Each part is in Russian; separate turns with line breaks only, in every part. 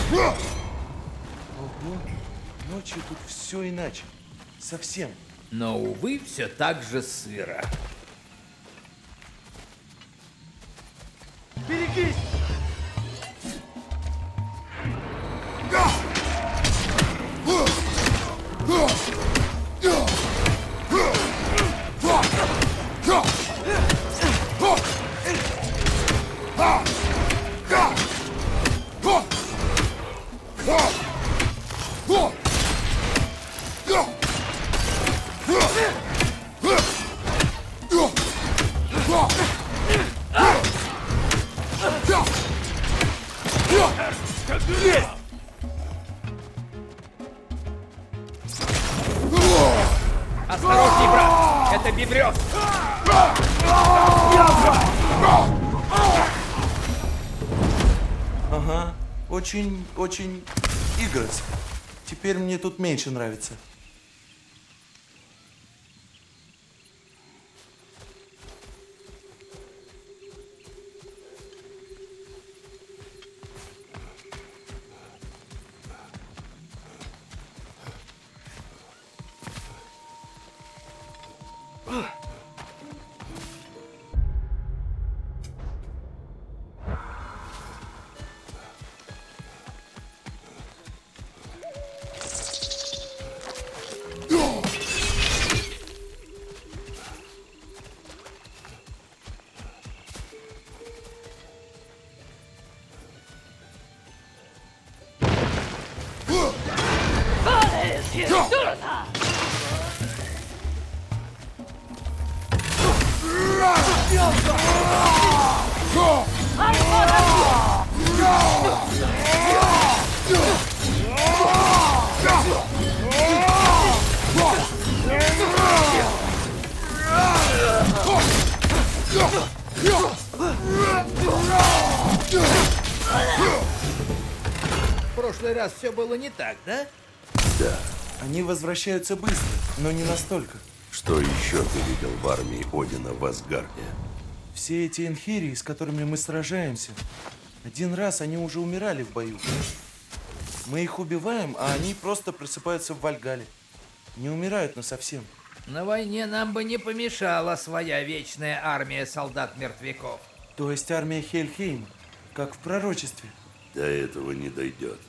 Ого, ночью тут все иначе. Совсем.
Но, увы, все так же сыро.
Берегись!
Осторожней, брат! Это бибрёз!
Ага, очень Игорс. Теперь мне тут меньше нравится.
В прошлый раз все было не так, да?
Да.
Они возвращаются быстро, но не настолько.
Что еще ты видел в армии Одина в Асгарде?
Все эти энхирии, с которыми мы сражаемся, один раз они уже умирали в бою. Мы их убиваем, а они просто просыпаются в Вальгалле. Не умирают насовсем.
На войне нам бы не помешала своя вечная армия солдат-мертвяков.
То есть армия Хельхейма, как в пророчестве.
До этого не дойдет.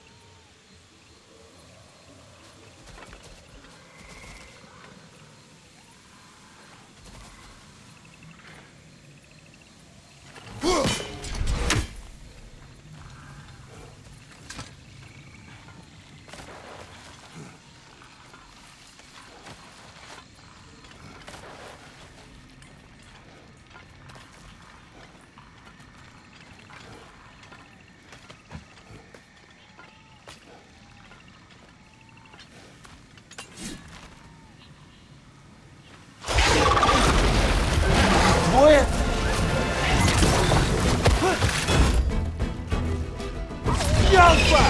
Двое? Ялфа!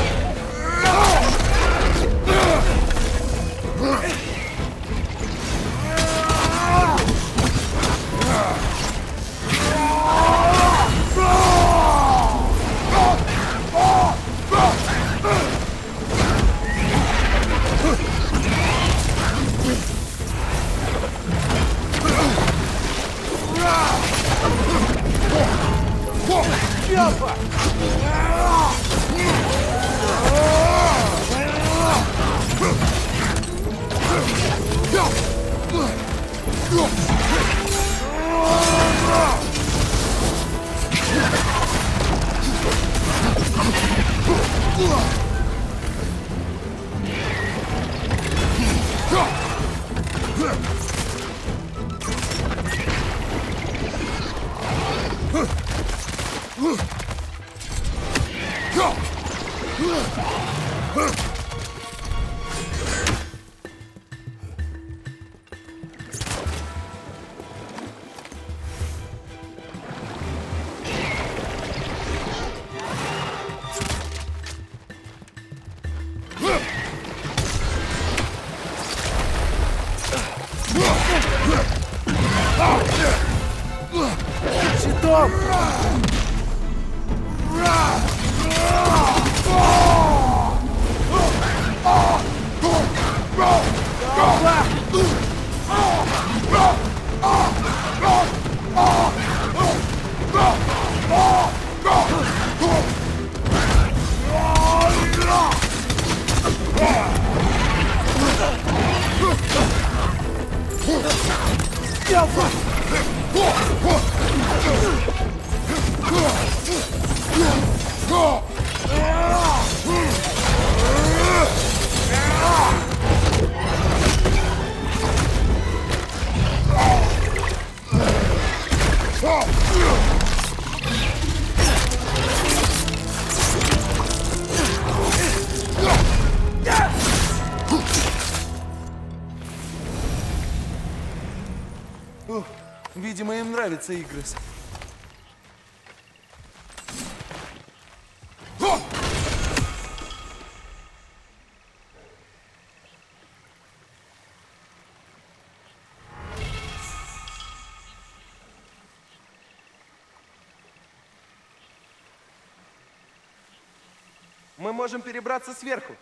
Щитом! Ух, видимо, им нравится Игрес. Мы можем перебраться сверху.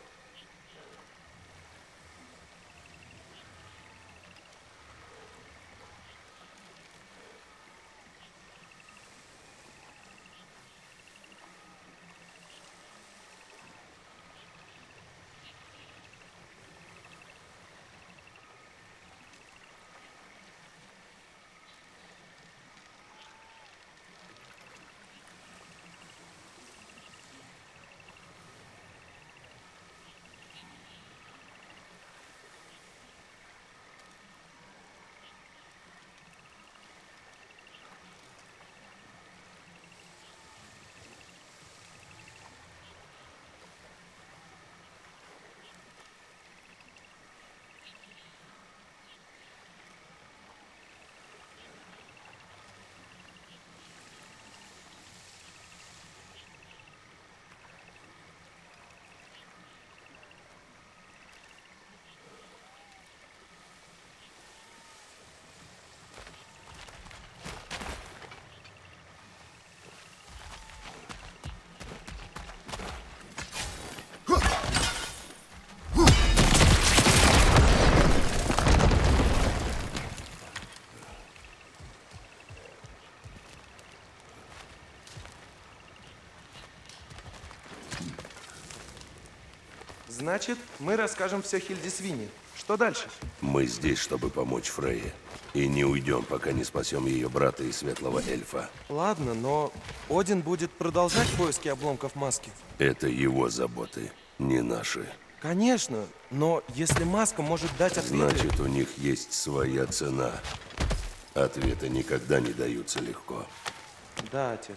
Значит, мы расскажем все Хильдисвине. Что дальше?
Мы здесь, чтобы помочь Фрейе. И не уйдем, пока не спасем ее брата и светлого эльфа.
Ладно, но Один будет продолжать поиски обломков маски.
Это его заботы, не наши.
Конечно, но если маска может дать ответы...
Значит, у них есть своя цена. Ответы никогда не даются легко.
Да, отец.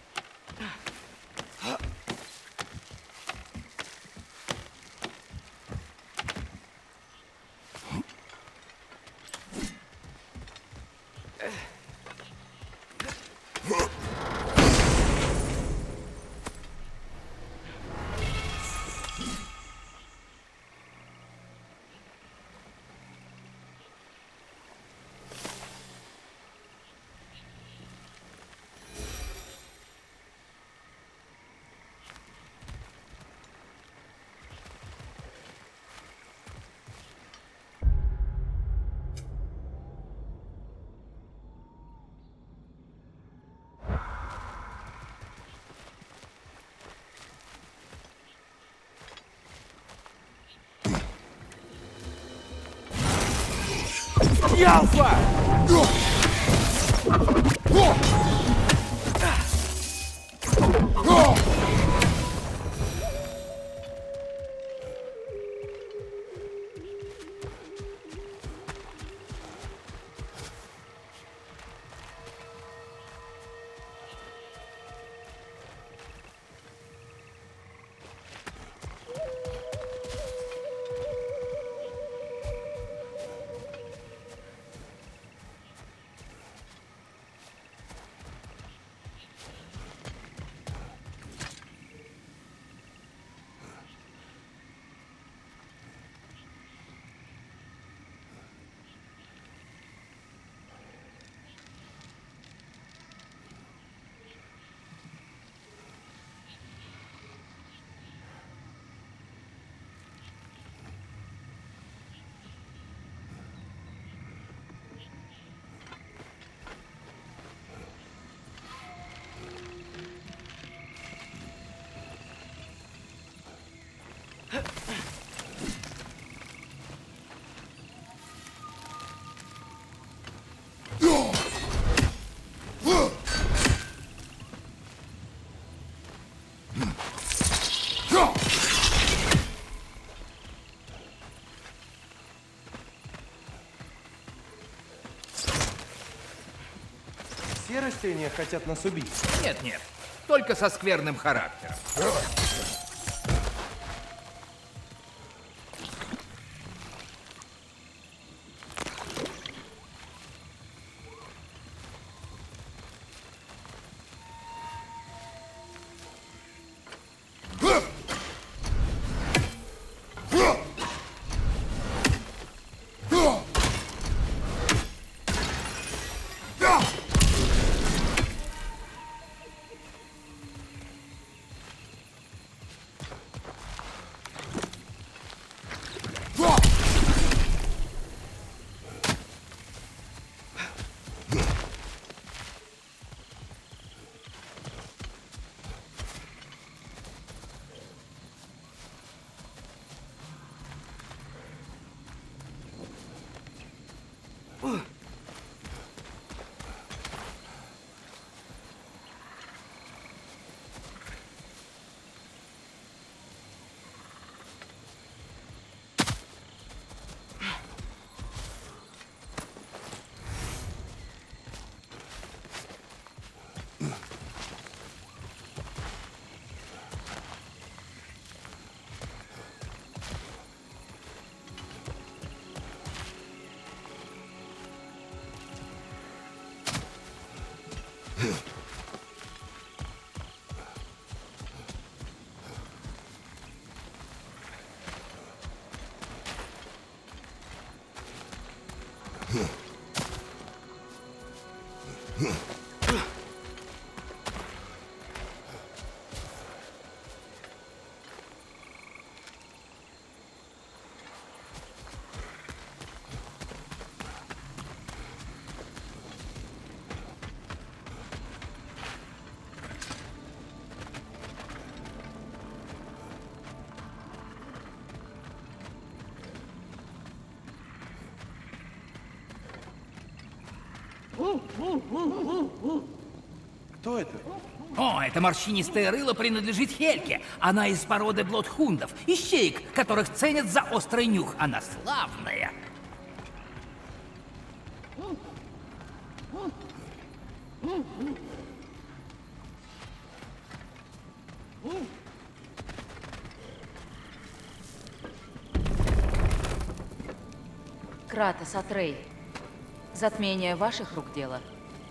Ялфа!
Все растения хотят нас убить.
Нет-нет, только со скверным характером.
Кто это?
О, это морщинистое рыло принадлежит Хельке. Она из породы блодхундов, ищеек, которых ценят за острый нюх. Она славная.
Кратос, Атрей. Затмение ваших рук дело.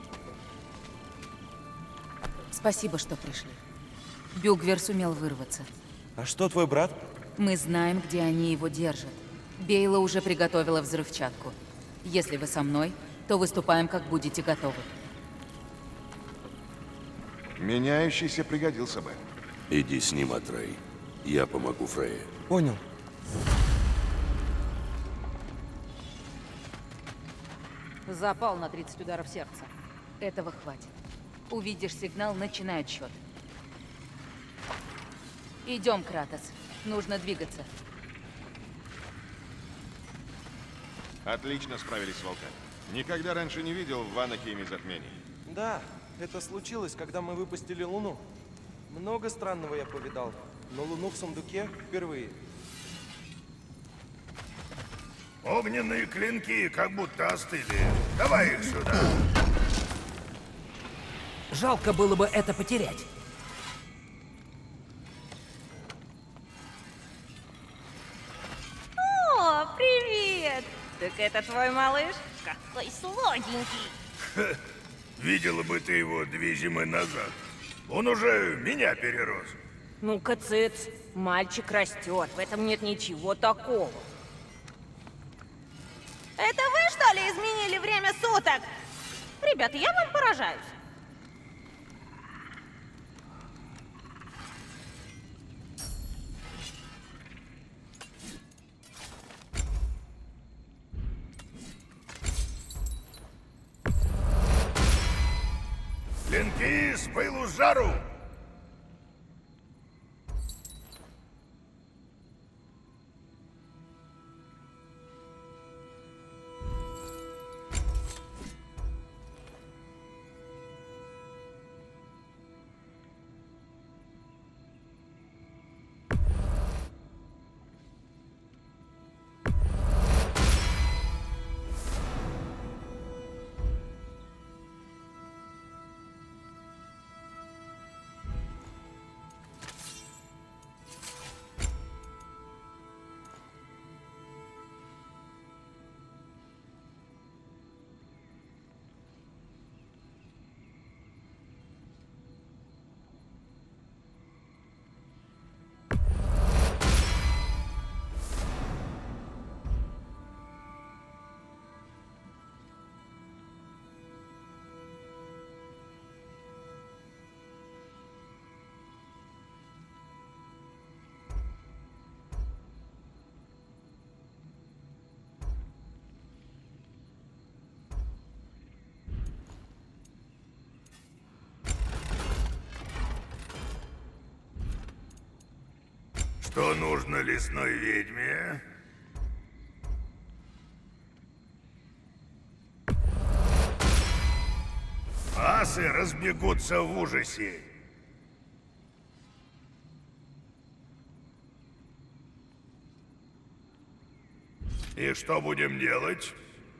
Спасибо, что пришли. Бюгвер сумел вырваться.
А что твой брат?
Мы знаем, где они его держат. Бейла уже приготовила взрывчатку. Если вы со мной, то выступаем, как будете готовы.
Меняющийся пригодился бы.
Иди с ним, Атрей. Я помогу Фрейе.
Понял.
Запал на 30 ударов сердца. Этого хватит. Увидишь сигнал, начинает счет. Идем, Кратос. Нужно двигаться.
Отлично справились с волками. Никогда раньше не видел в Ванахейме затмений.
Да, это случилось, когда мы выпустили Луну. Много странного я повидал, но Луну в сундуке впервые.
Огненные клинки как будто остыли. Давай их сюда.
Жалко было бы это потерять.
О, привет! Так это твой малыш? Какой сладенький!
Видела бы ты его 2 зимы назад. Он уже меня перерос.
Ну-ка, цыц. Мальчик растет, в этом нет ничего такого. Это вы, что ли, изменили время суток? Ребята, я вам поражаюсь.
Клинки с пылу с жару. Что нужно лесной ведьме? Асы разбегутся в ужасе. И что будем делать?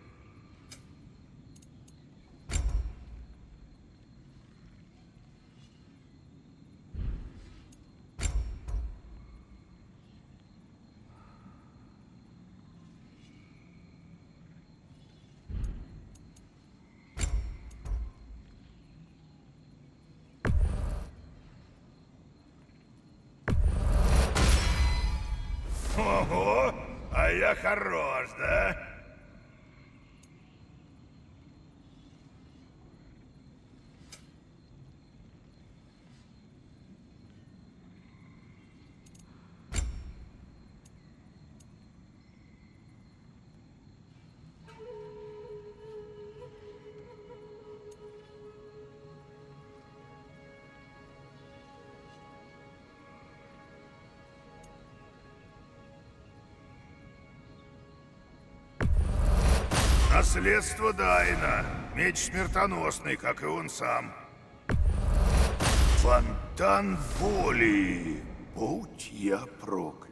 Ого, а я хорош, да? Наследство Дайна. Меч смертоносный, как и он сам. Фонтан боли. Будь я проклят.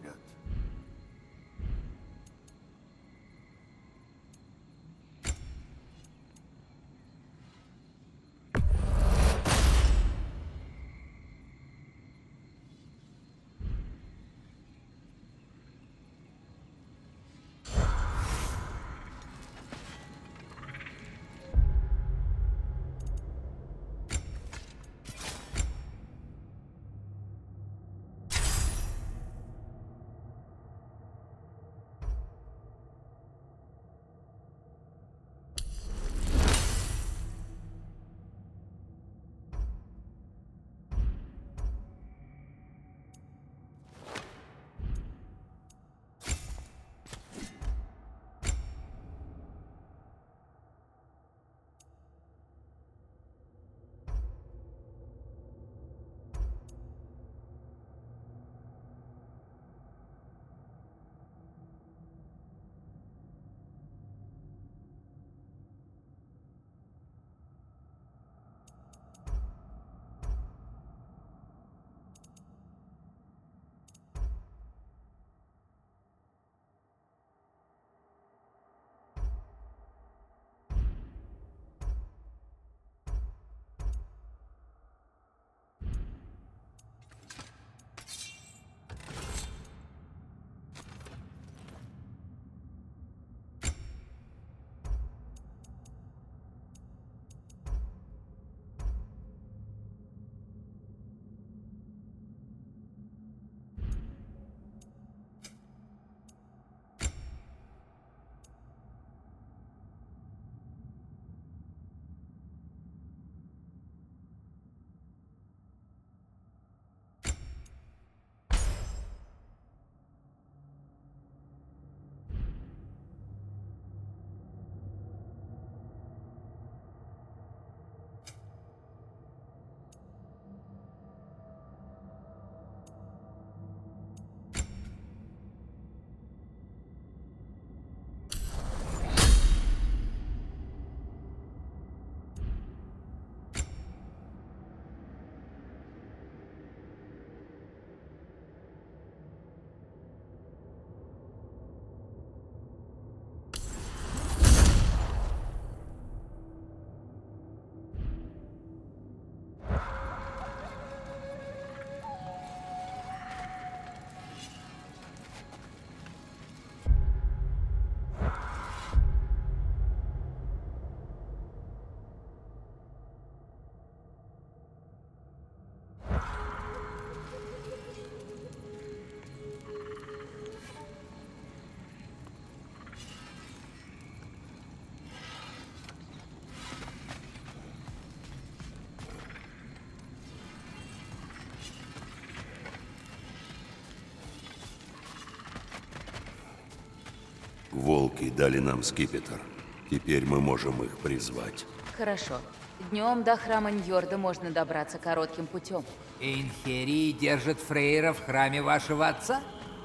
Волки дали нам скипетр. Теперь мы можем их призвать.
Хорошо. Днем до храма Ньорда можно добраться коротким путем.
Эйнхерии держит Фрейра в храме вашего отца?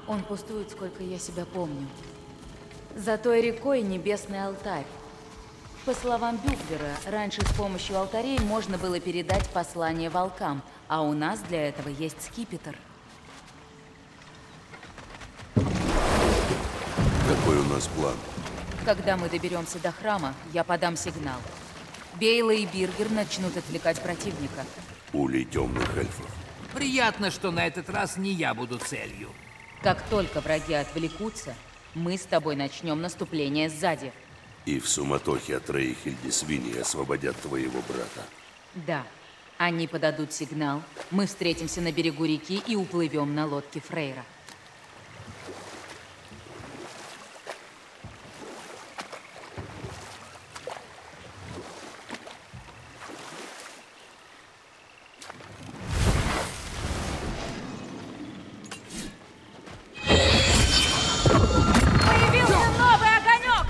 Он пустует, сколько я себя помню. За той рекой небесный алтарь. По словам Бюклера, раньше с помощью алтарей можно было передать послание волкам, а у нас для этого есть скипетр.
Какой у нас план?
Когда мы доберемся до храма, я подам сигнал. Бейла и Биргер начнут отвлекать противника.
Улей темных эльфов.
Приятно, что на этот раз не я буду целью.
Как только враги отвлекутся, мы с тобой начнем наступление сзади.
И в суматохе от Рэй и Хильдисвини освободят твоего брата.
Да, они подадут сигнал, мы встретимся на берегу реки и уплывем на лодке Фрейра.
Появился новый огонек!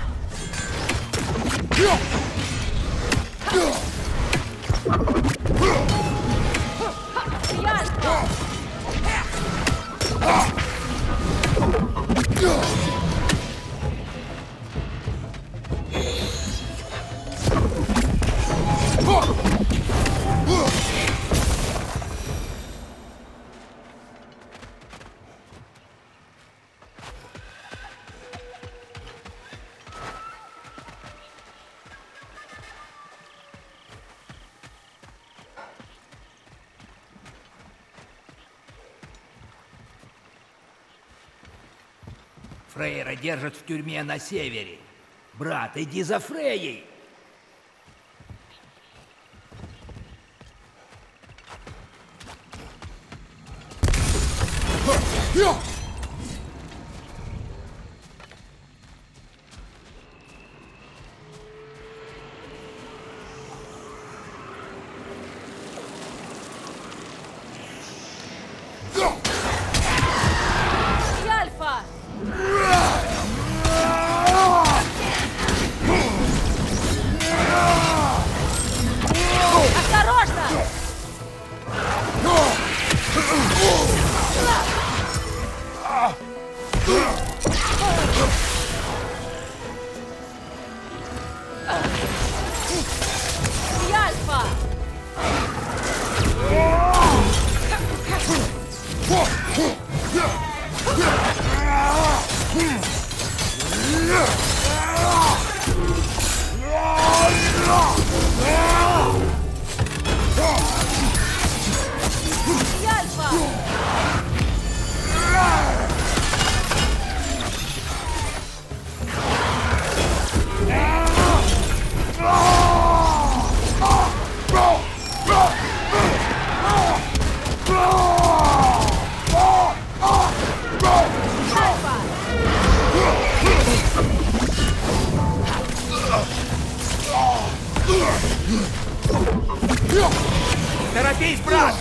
Фрейра держат в тюрьме на севере. Брат, иди за Фрейей!
Альфа! Осторожно! Альфа!
Торопись, брат!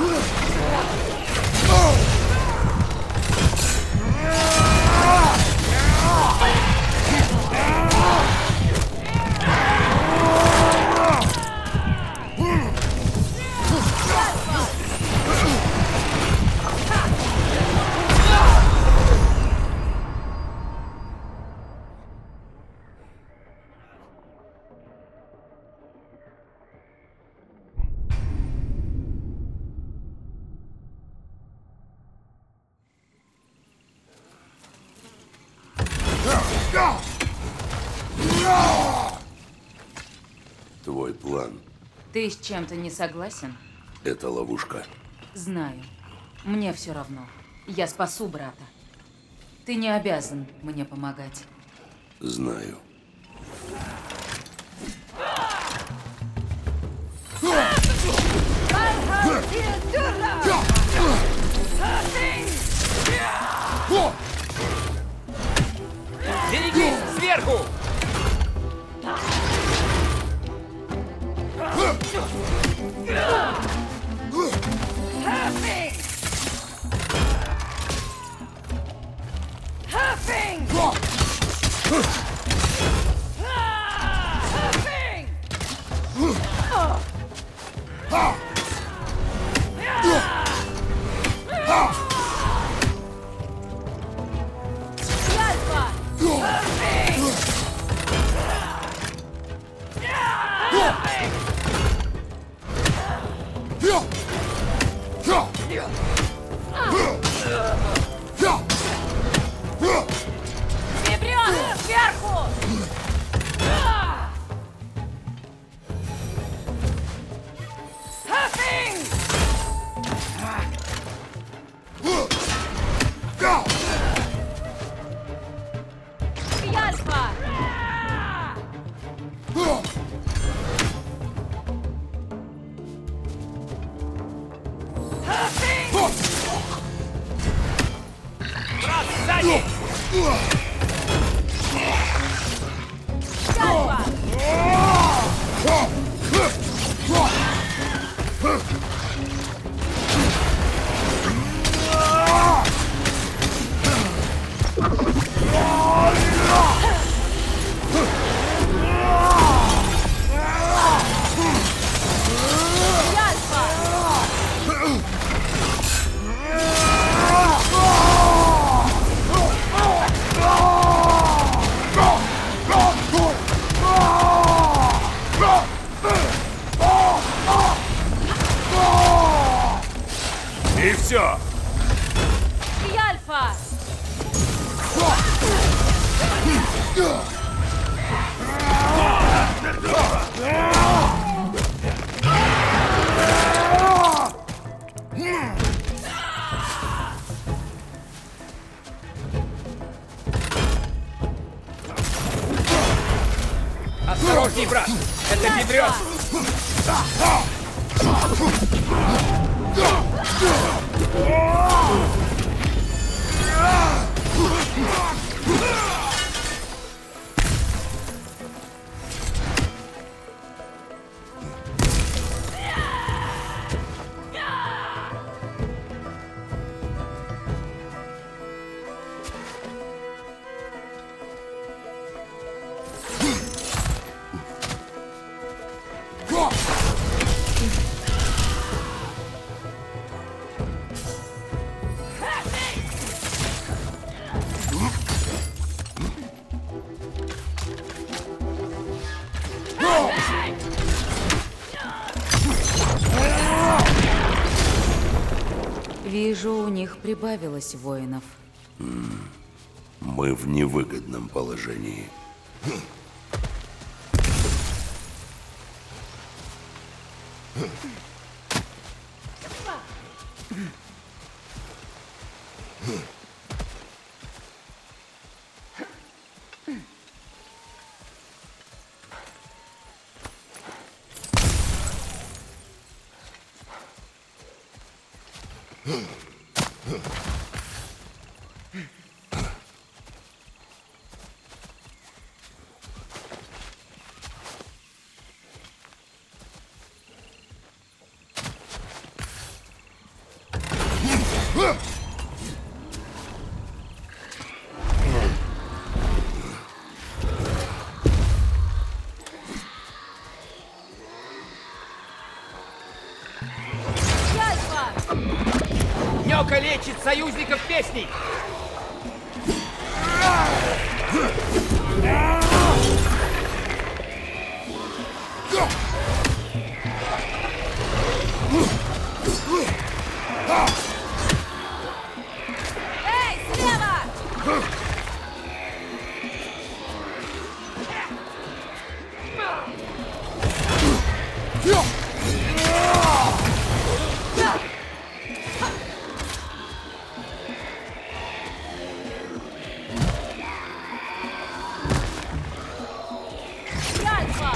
Твой план
Ты с чем-то не согласен?
— это ловушка.
Знаю. Мне все равно. Я спасу брата. Ты не обязан мне помогать.
Знаю.
Берегись! Сверху!
Вибрион, сверху! Альфа!
Брат, сзади!
И все.
Альфа!
Осторожней, брат! Это Вибрион!
Вижу, у них прибавилось воинов.
Мы в невыгодном положении.
Намека лечит союзников песней!
Эй, слева! Альфа!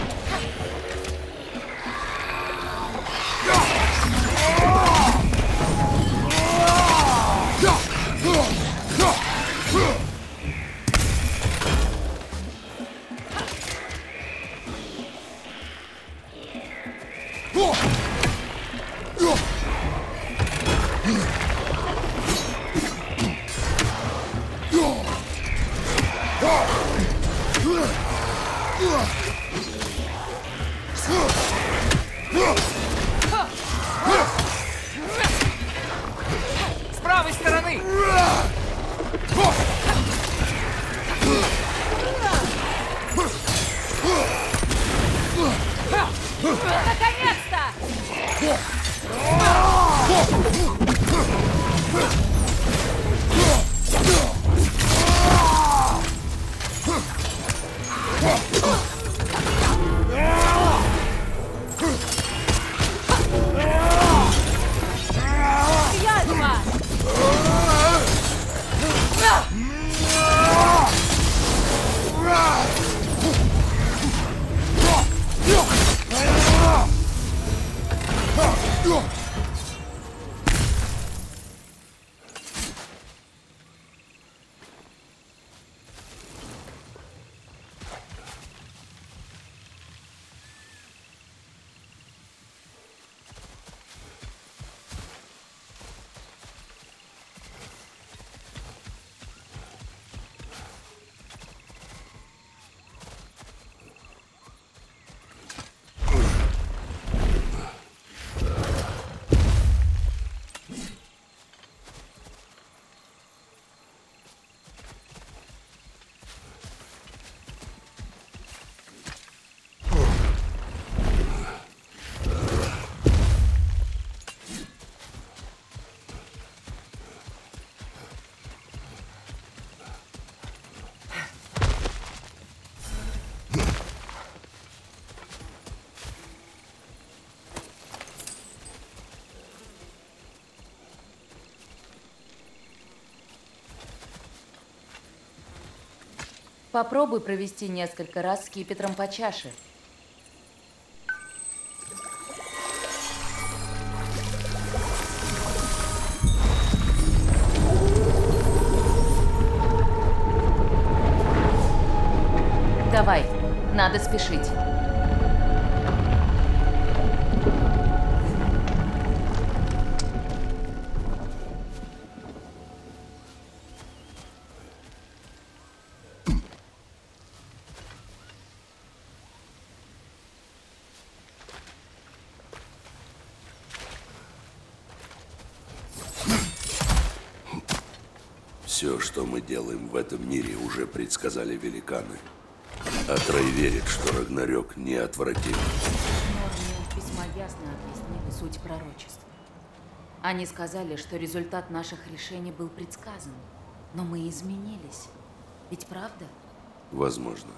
С правой стороны!
Наконец-то! Альфа!
Попробуй провести несколько раз скипетром по чаше. Давай, надо спешить.
Все, что мы делаем в этом мире, уже предсказали великаны. Атрей верит, что Рагнарёк неотвратим.
Норме весьма ясно объяснили суть пророчества. Они сказали, что результат наших решений был предсказан. Но мы изменились. Ведь правда?
Возможно.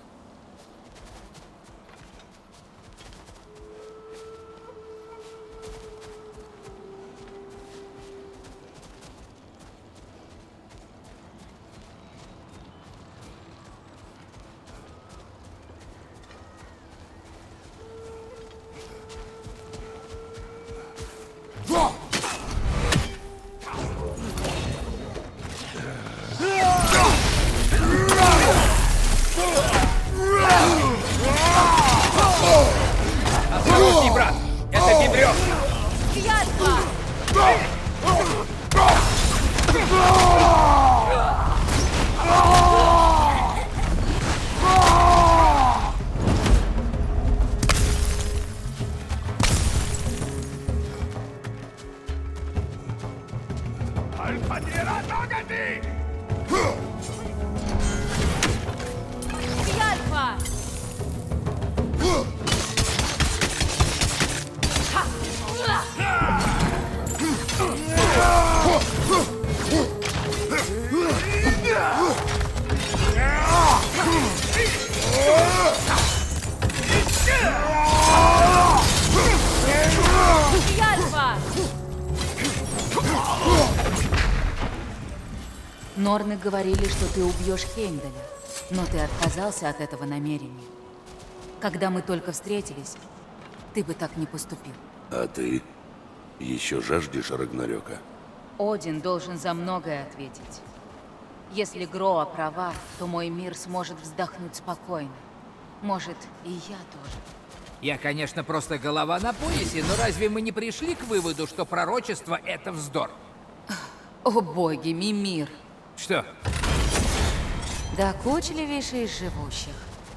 Альфа! Альфа! Норны говорили, что ты убьешь Хеймдаля, но ты отказался от этого намерения. Когда мы только встретились, ты бы так не поступил.
А ты еще жаждешь Рагнарёка?
Один должен за многое ответить. Если Гроа права, то мой мир сможет вздохнуть спокойно. Может, и я тоже.
Я, конечно, просто голова на поясе, но разве мы не пришли к выводу, что пророчество — это вздор?
О боги, Мимир!
Что?
Докучливейший из живущих.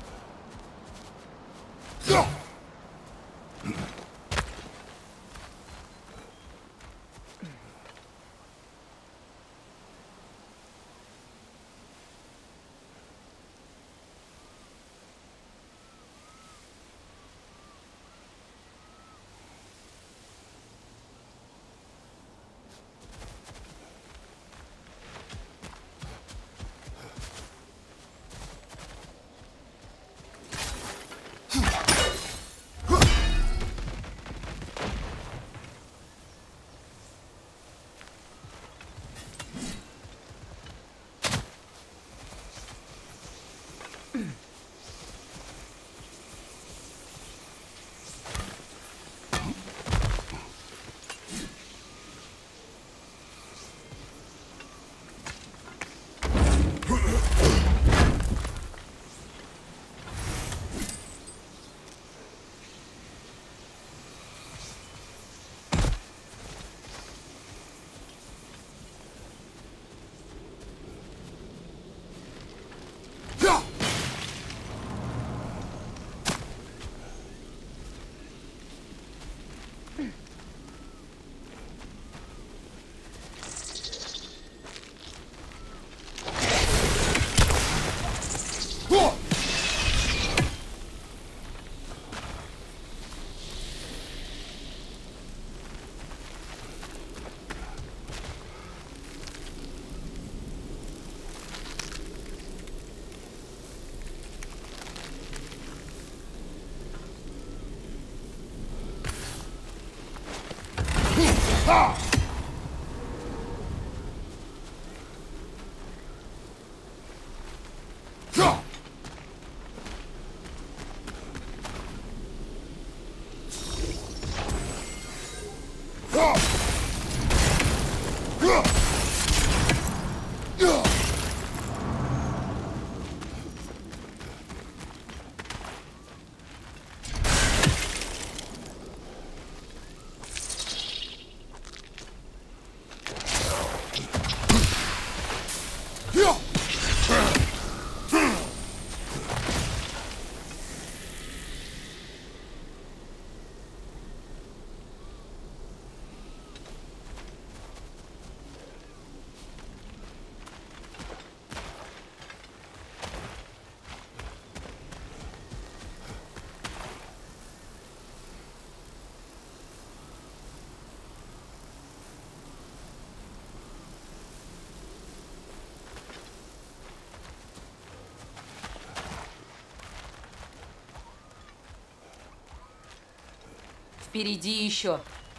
Впереди еще.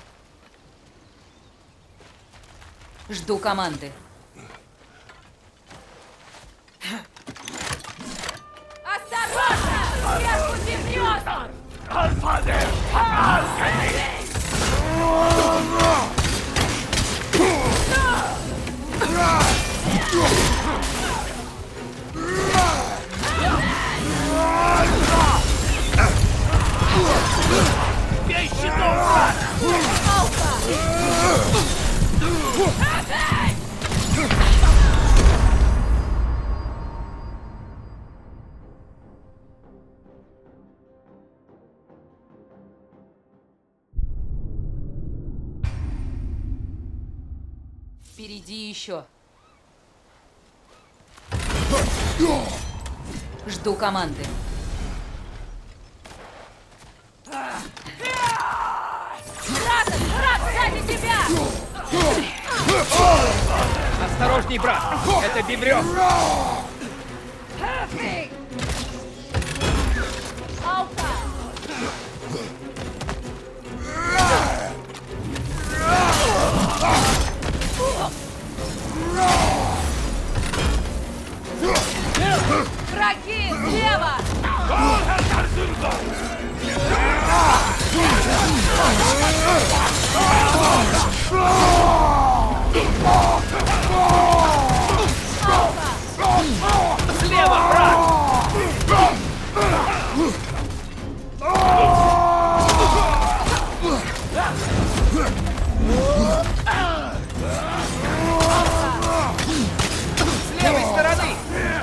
Жду команды. Осторожно! Сверху землёт! Впереди еще. Жду команды. Кратос, враг сзади тебя!
Осторожней, брат! Это бибрёв!
Алфа! Враги слева!
Слева, брат! С левой стороны!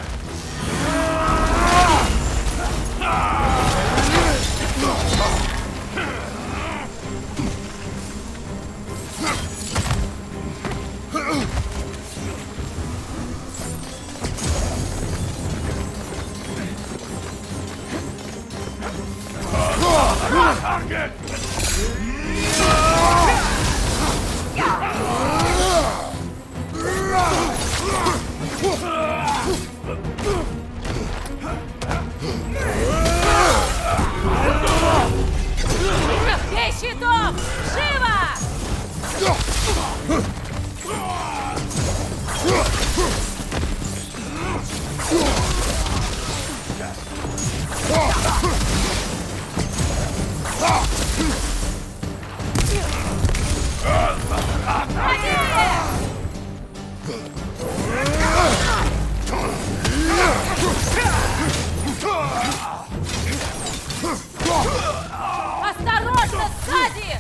Бей щитом! Живо! Осторожно, сзади!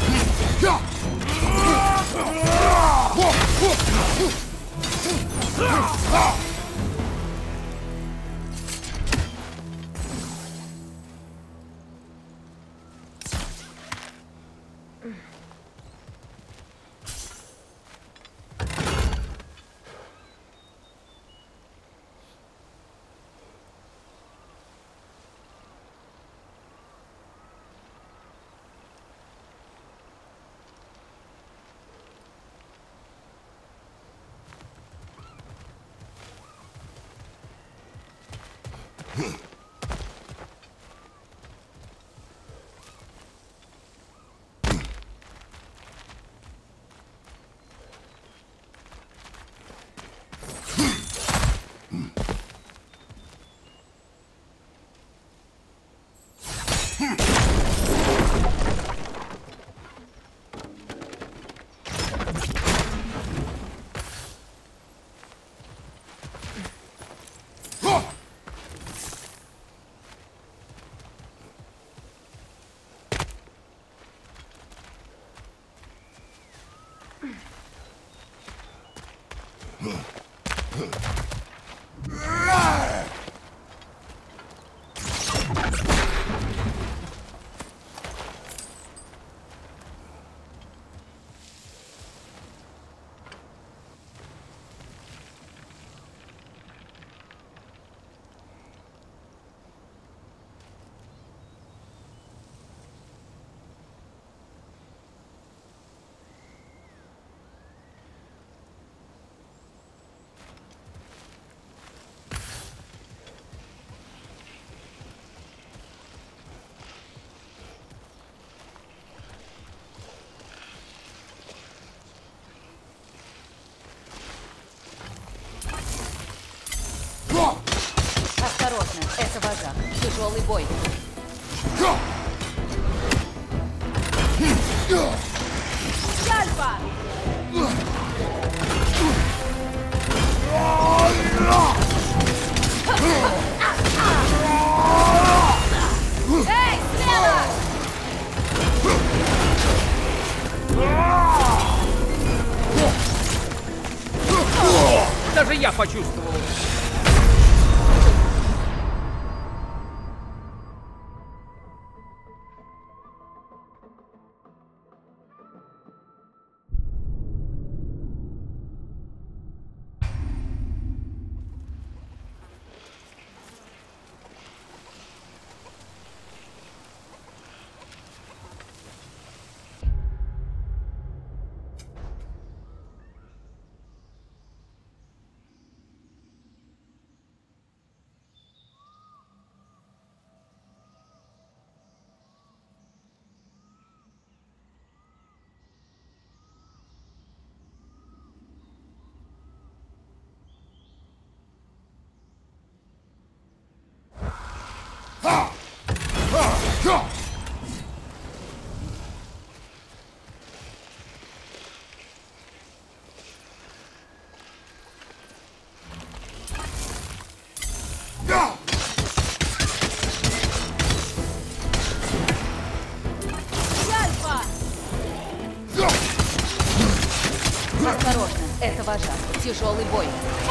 Осторожно, это вожак. Тяжелый бой. Альфа! Эй, слева!
Даже я почувствовал.
Осторожно, это вожак. Тяжелый бой.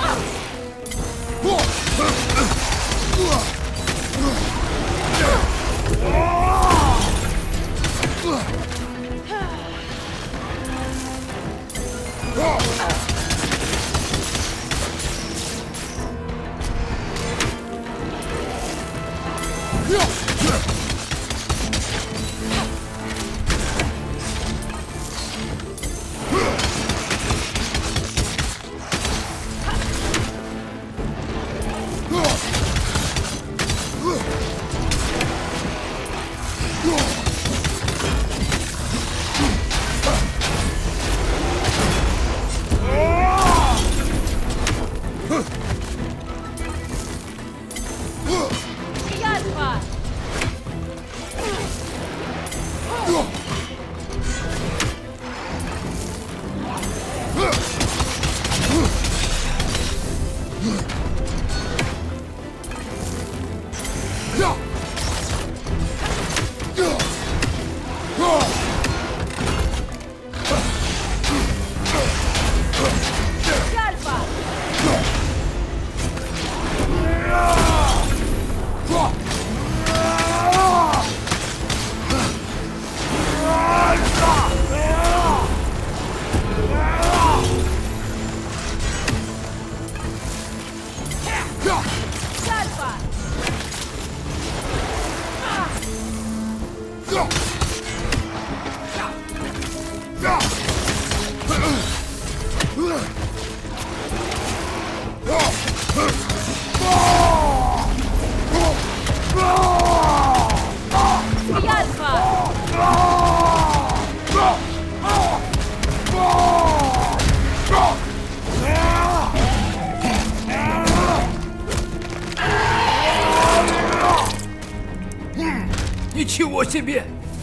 Ничего себе!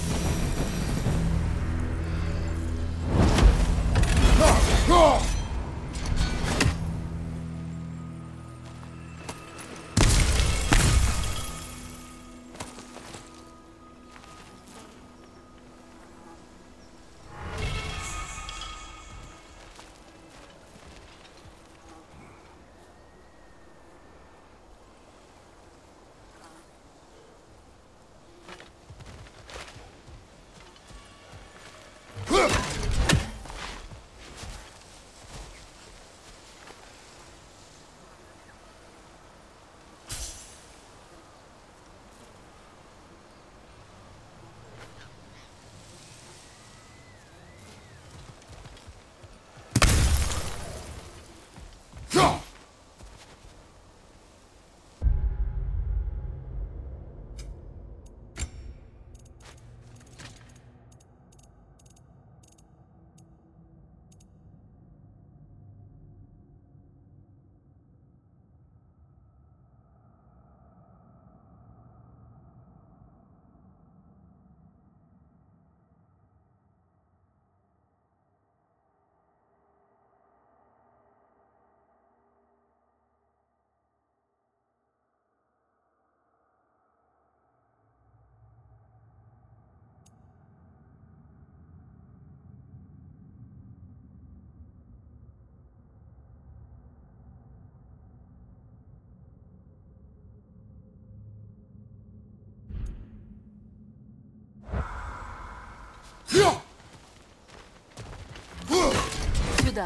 Сюда.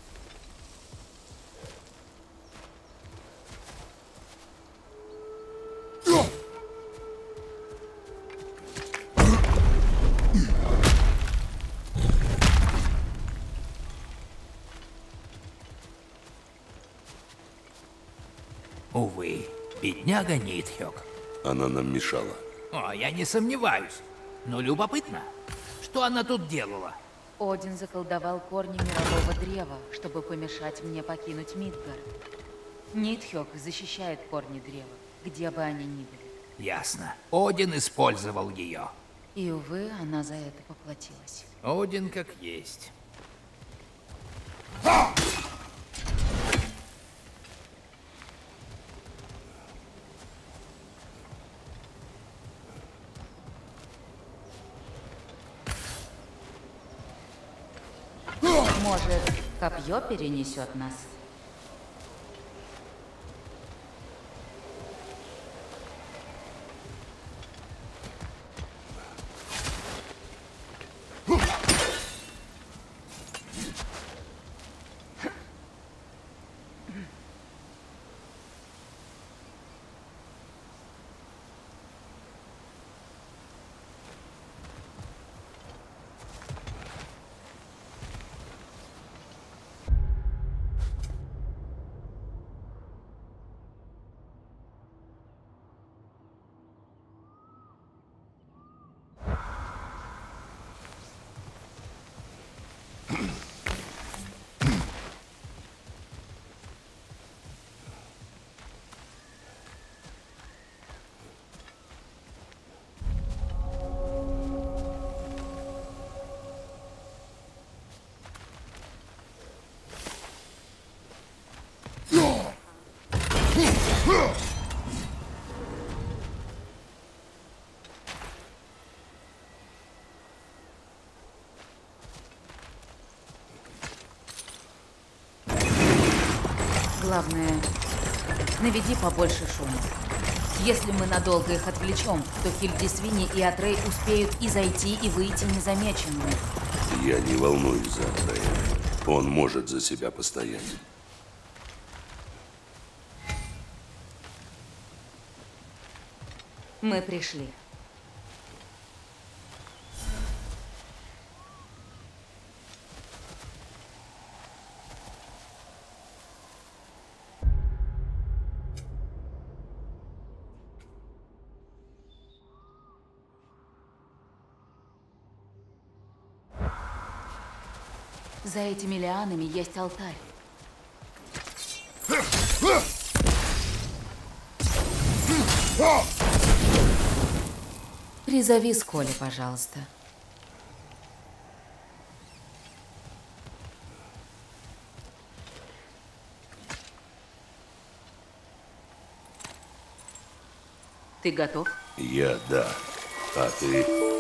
Увы, бедняга Нитхёк.
Она нам мешала.
О, я не сомневаюсь. Но любопытно, что она тут делала?
Один заколдовал корни мирового древа, чтобы помешать мне покинуть Мидгард. Нитхёк защищает корни древа, где бы они ни были.
Ясно. Один использовал ее.
И, увы, она за это поплатилась.
Один как есть.
Может, копье перенесет нас? Главное, наведи побольше шума. Если мы надолго их отвлечем, то Хильдисвини и Атрей успеют и зайти, и выйти незамеченными.
Я не волнуюсь за Атрея. Он может за себя постоять.
Мы пришли. За этими лианами есть алтарь. Призови Сколи, пожалуйста. Ты готов?
Я да. А ты?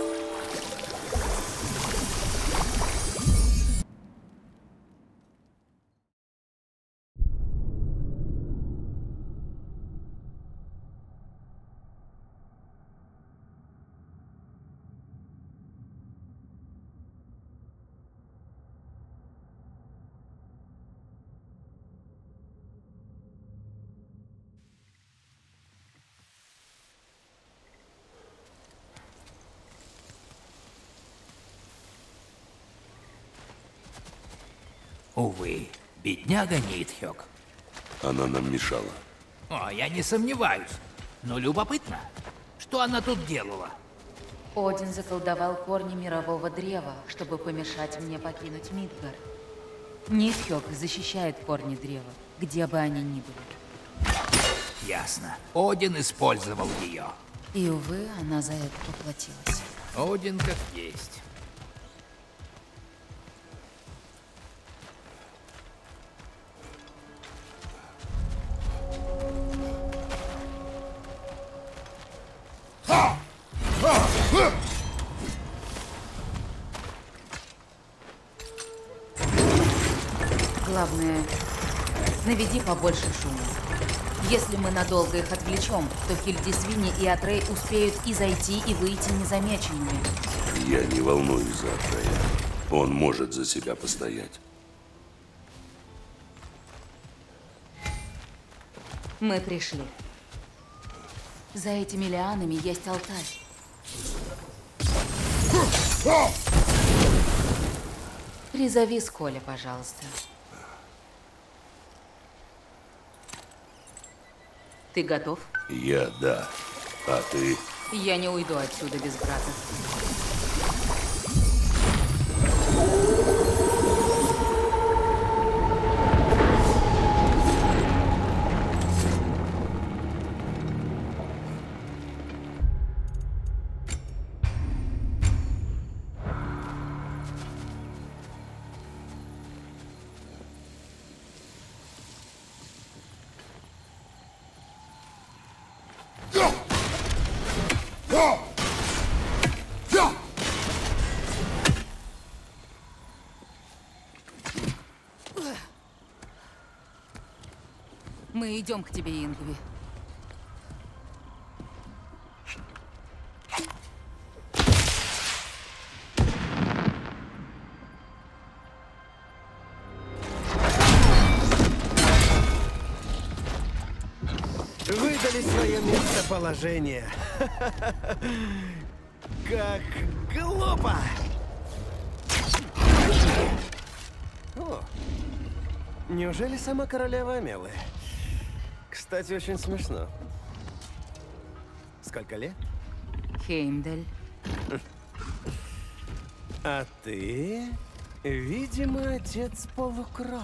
Увы, бедняга Нитхёк.
Она нам мешала.
О, я не сомневаюсь. Но любопытно, что она тут делала?
Один заколдовал корни мирового древа, чтобы помешать мне покинуть Мидгард. Нитхёк защищает корни древа, где бы они ни были.
Ясно. Один использовал ее.
И, увы, она за это поплатилась.
Один как есть.
Главное, наведи побольше шума. Если мы надолго их отвлечем, то Хильдисвини и Атрей успеют и зайти, и выйти незамеченными.
Я не волнуюсь за Атрея. Он может за себя постоять.
Мы пришли. За этими лианами есть алтарь. Призови Сколи, пожалуйста. Ты готов?
Я да. А ты?
Я не уйду отсюда без брата. Мы идем к тебе, Ингви.
Выдали свое местоположение. Как глупо! О, неужели сама королева Амелы? Кстати, очень смешно. Сколько лет?
Хеймдаль.
А ты, видимо, отец полукровки.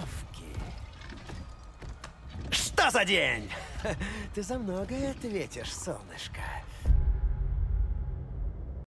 Что за день? Ты за многое ответишь, солнышко.